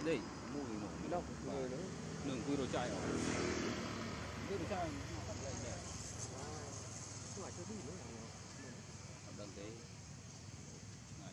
gì mua gì nổ cái đâu người nữa đường quy đồ chạy ở quy đồ chạy nó không lại để không phải chơi đi nữa ở đằng thế này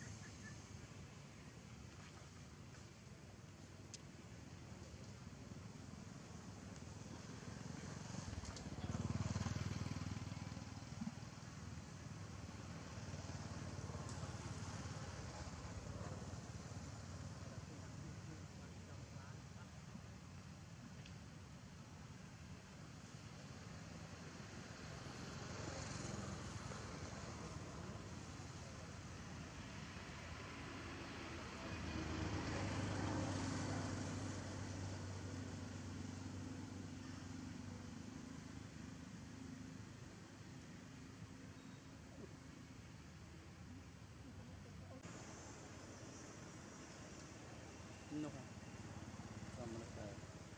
nó xong nó phải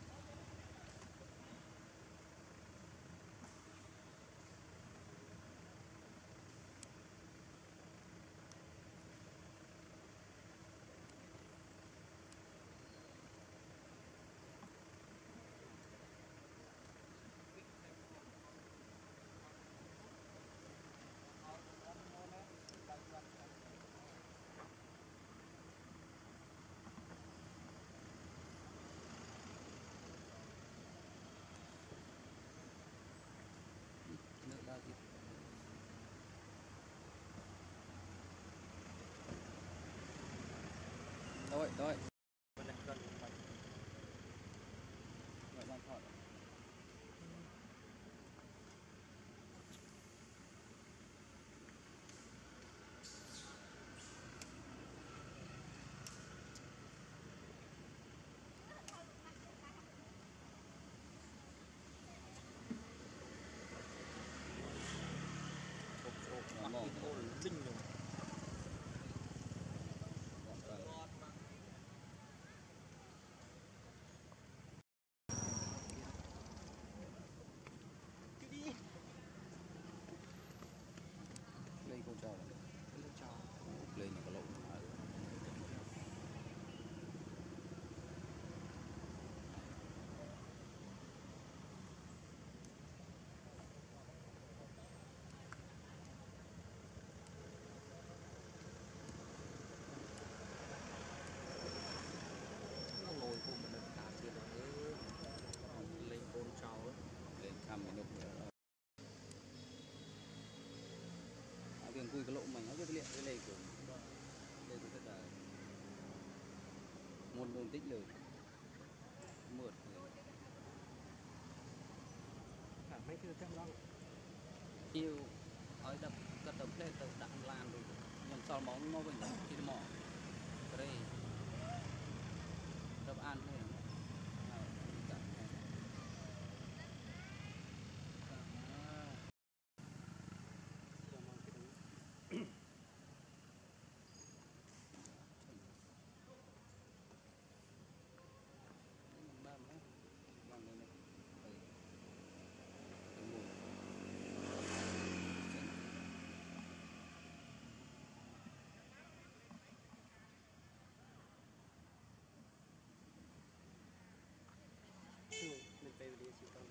nước đá thì thôi thôi mình lại gần mình lại đang thọ mặc cái thô linh rồi lên con trâu lên trào lên là có lỗ nó ngồi cùng mình đặt cả tiền rồi lên con trào lên thăm cái nục tiền cùi cái lỗ mình nó rất liệt cái này của đây cũng rất là một môn tích lời mượt cả mấy thứ thêm đó nhiều ở đập cất đập lên từ đặng lan rồi nhầm sau móng nó bình khi mỏ cái đây đập ăn này mình về đi chỉ còn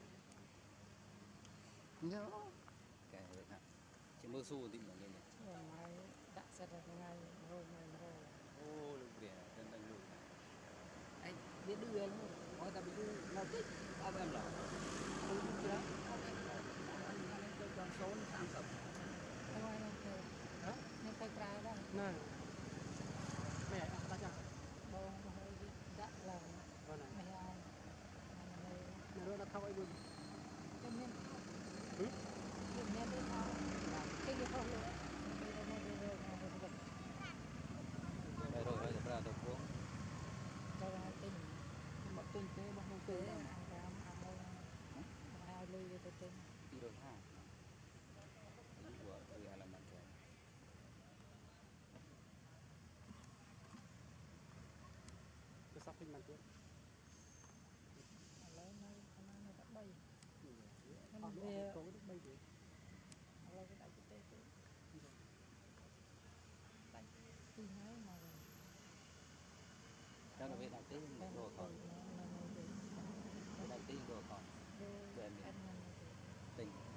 nhớ cái này chỉ mơ xu tí là lên này mai đã sẽ được ngày rồi ô lúc biển chân chân lùi anh biết đưa luôn hỏi ta biết đưa nó thích bao em là tôi biết đó anh tôi còn số nó tạm tập không ai đâu đó nên tay trái đó nè mẹ ăn ta chẳng bông hơi đã là con này mày ai mẹ nó đã thao ấy bưng cho nên chuyện nên đi thao cái gì không nữa đây rồi bây giờ ra được uống cho hai tinh mà tinh tế mà không tế ăn ai lui với tinh đi được ha đi của tôi hay là mặt trời cái sắp hình mặt tiếp lấy nơi nó đã bay nó về có được bay gì lấy cái đại cái tê đại từ ngay mà chắc là biết là tí đồ còn cái này tí đồ còn về mình tình